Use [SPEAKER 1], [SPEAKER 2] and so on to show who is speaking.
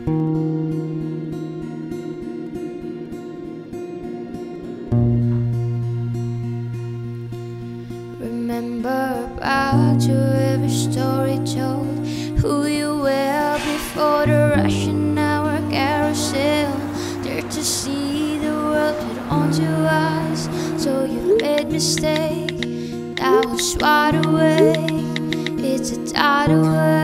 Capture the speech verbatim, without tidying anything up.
[SPEAKER 1] Remember about you, every story told, who you were before the rushing hour carousel. Dare to see the world put onto us, so you made mistake. That was right away, it's a tidal wave.